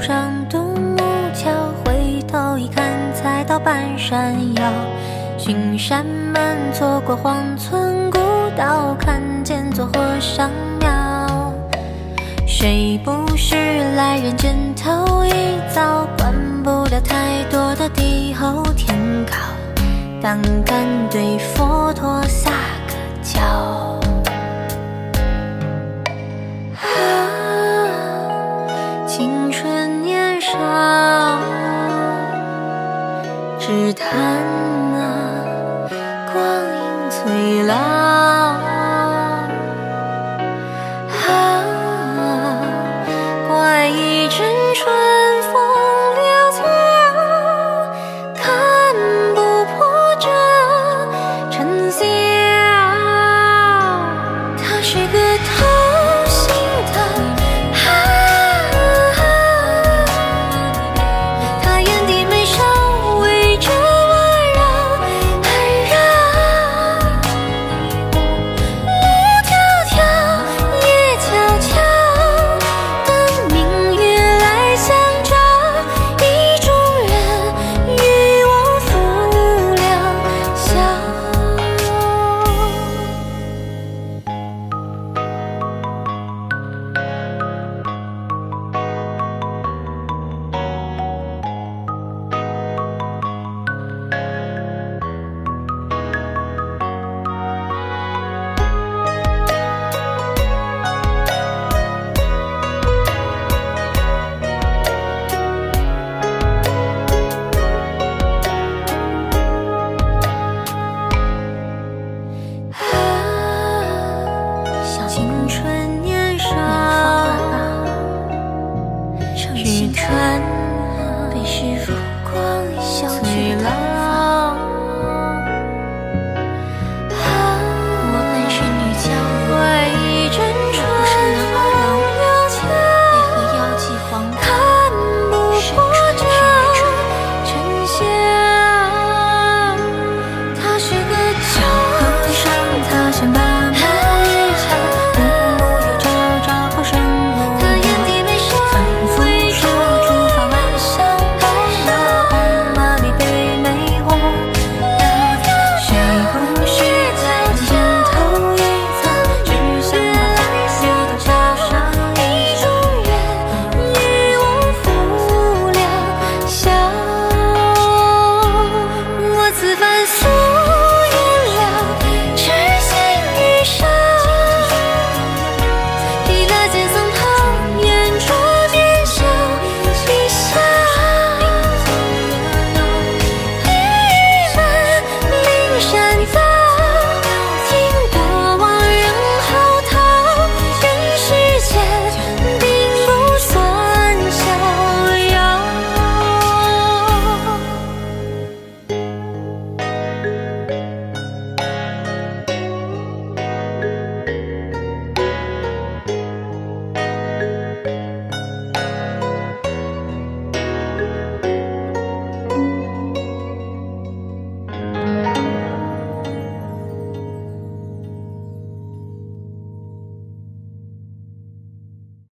上独木桥，回头一看，才到半山腰。巡山们错过荒村古道，看见座火上庙。谁不是来人间头一遭，管不了太多的地厚天高，胆敢对佛陀撒个娇。青春年少，只叹光阴催老。怪一阵春风潦草，看不破这尘嚣。他是个偷心的。青春